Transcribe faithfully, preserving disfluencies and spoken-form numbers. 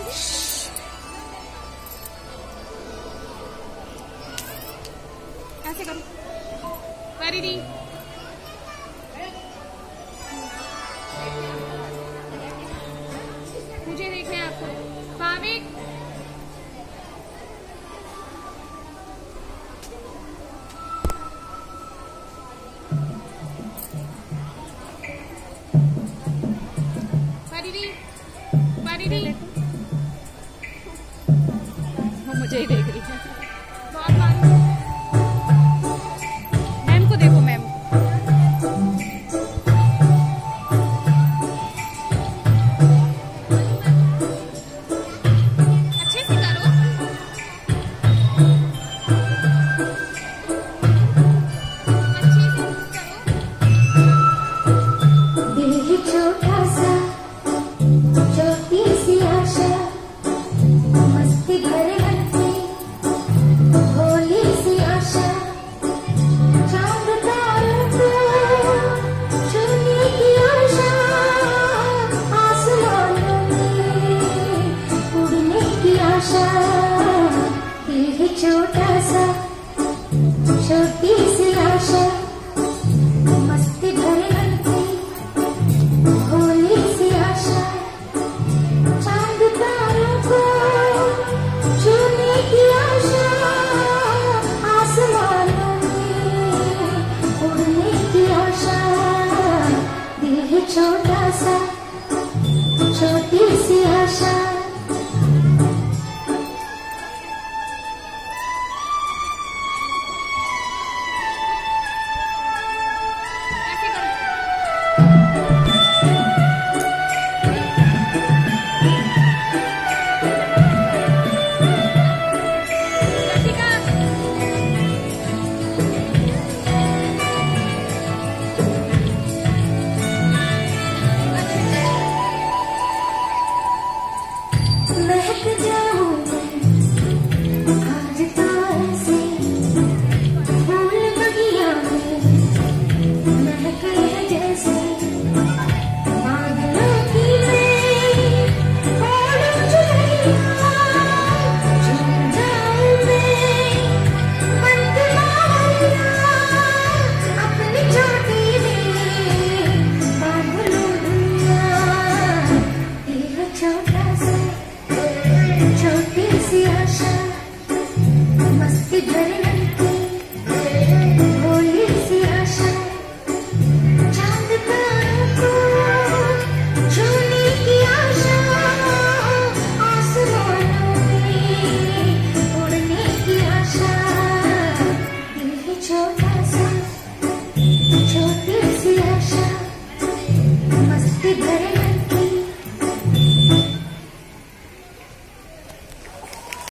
ऐसे करो। Very D मुझे देखना है आपको। Bhavik very D very D वो मुझे ही देख रही है। बहुत बार मैम को देखो। मैम अच्छे से करो। अच्छे से करो। दिल छोटा सा छोटी सी आशा मस्ती भरे मन में भोली सी आशा चांद तारों को छूने की आशा आसमानों में उड़ने की आशा दिल है छोटा सा छोटी सी आशा मस्ती भरे मन में भोली सी आशा चांद तारों को छूने की आशा आसमानों में उड़ने की आशा दिल है छोटा सा छोटी सी आशा। ऐसे करो। रसिका महक जाऊं मैं आज तार से फूल बगिया में महक है जैसे बादलों की मैं ओढ़ चुनरिया झूम जाऊं मैं बंद मारिया अपनी चोटी में बांध लूं दुनिया दिल छोटा सा छोटी सी आशा मस्ती भरे मन में भोली सी आशा चांद तारों को छूने की आशा